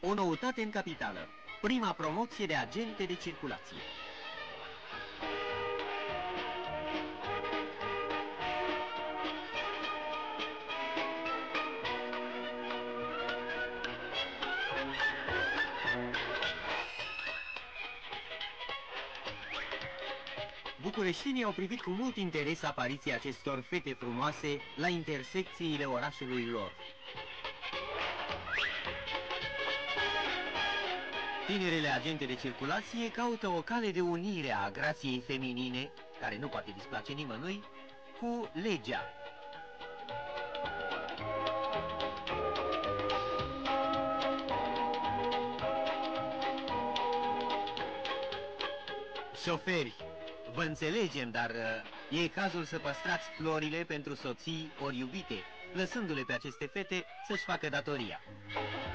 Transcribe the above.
O noutate în capitală. Prima promoție de agente de circulație. Bucureștinii au privit cu mult interes apariția acestor fete frumoase la intersecțiile orașului lor. Tinerele agente de circulație caută o cale de unire a grației feminine, care nu poate displace nimănui, cu legea. Șoferi, vă înțelegem, dar e cazul să păstrați florile pentru soții ori iubite, lăsându-le pe aceste fete să-și facă datoria.